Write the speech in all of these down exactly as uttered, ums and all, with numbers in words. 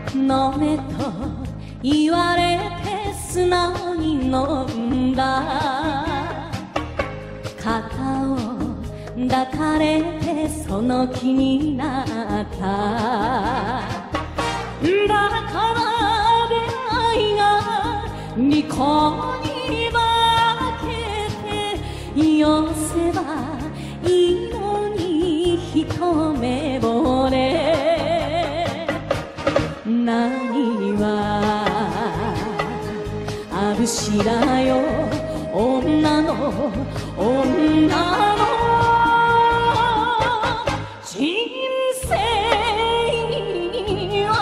飲めと言われて素直に飲んだ。肩を抱かれてその気になった。だから出会いが利口に化けて寄せばいいのに一目惚れ。何はあぶしだよ女の女の人生は。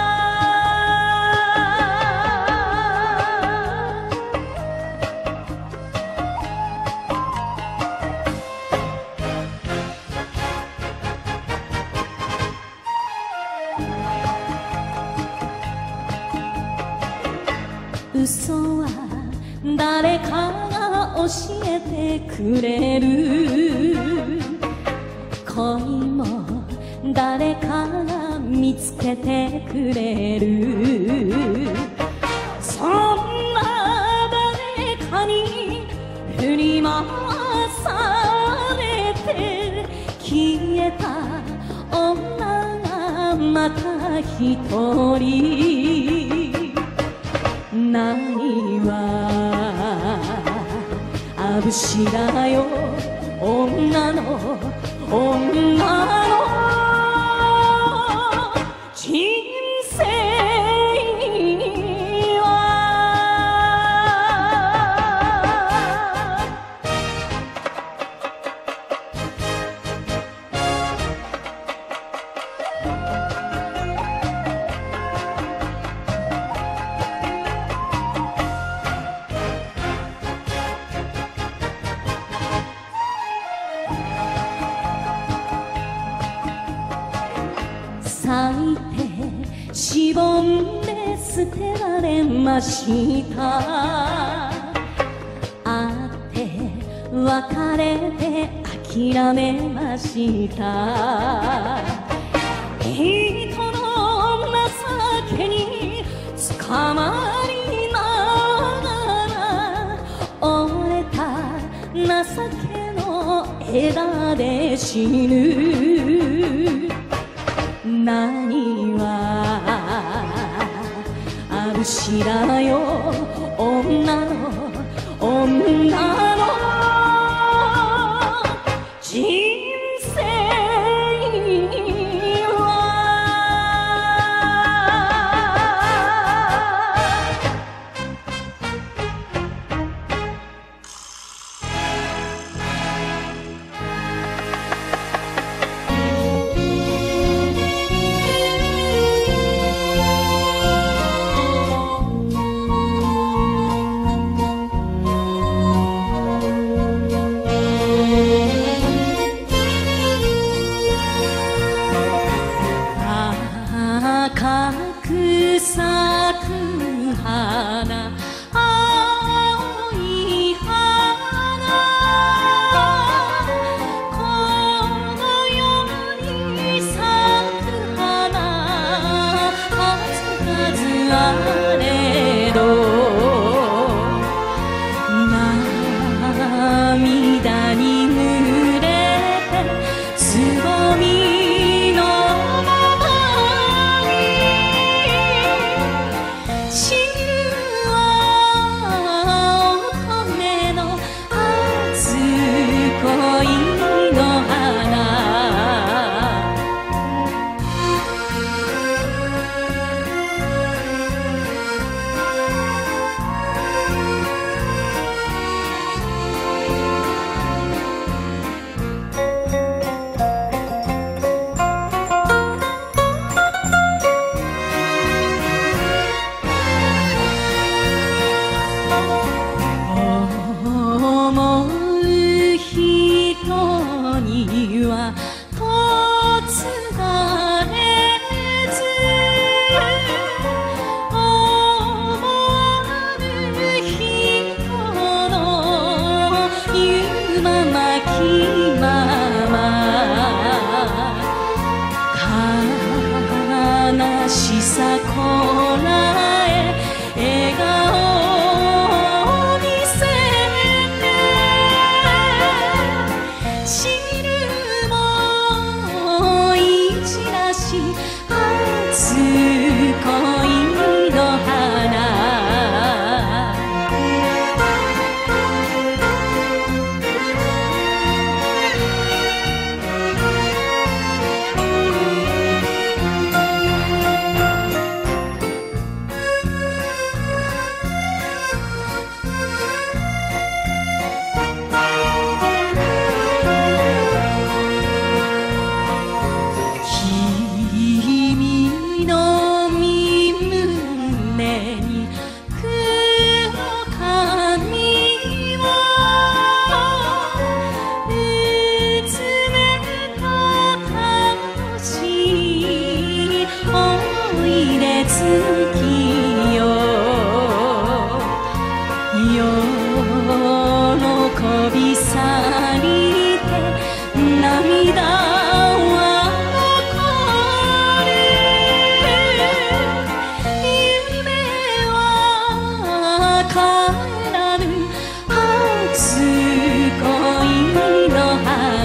嘘は誰かが教えてくれる。恋も誰かが見つけてくれる。そんな誰かに振り回されて消えた女がまた一人。何はあぶしだよ女の女の人生は。咲いてしぼんで捨てられました。会って別れて諦めました。人の情けに捕まりながら折れた情けの枝で死ぬ。何はあぶしだよ女の女の人生は。赤く咲く花青い花この世に咲く花数々あれど涙に濡れてつぼみのままに死ぬしさこらえ笑顔を見せて知るもいじらし初恋の花喜び去りて涙は残る夢は帰らぬ初恋の花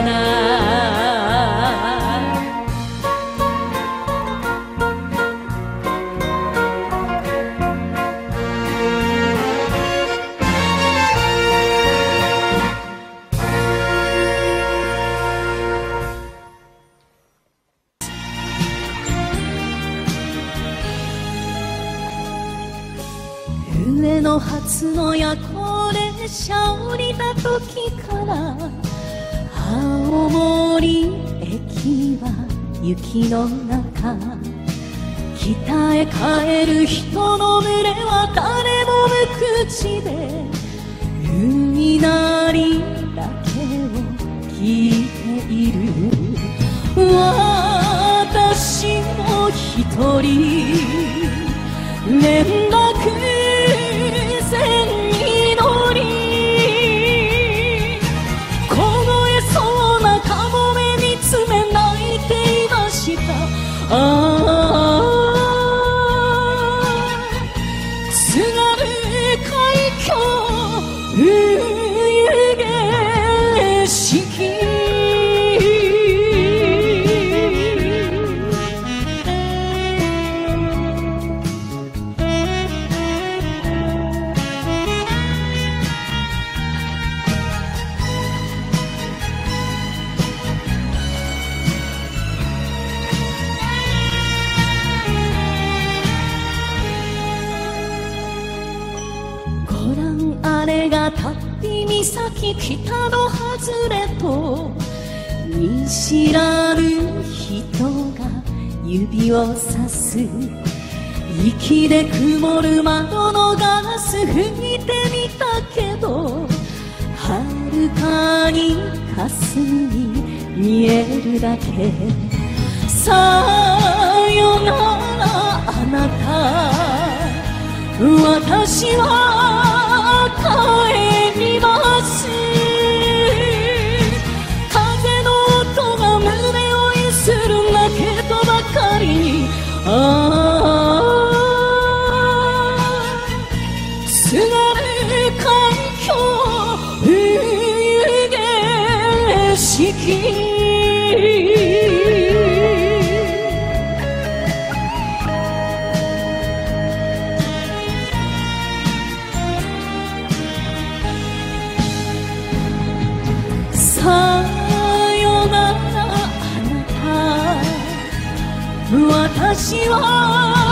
上野発の夜行列車降りた時から青森駅は雪の中北へ帰る人の群れは誰も無口で海なりだけを聞いている私も一人連絡線に乗り凍えそうなカモメに爪泣いていましたああ津軽海峡冬景色あれが竜岬北の外れと見知らぬ人が指をさす息で曇る窓のガラス拭いてみたけどはるかに霞に見えるだけさよならあなた私は帰ります風の音が胸を揺するだけとばかりにああ津軽海峡冬景色さよならあなた私は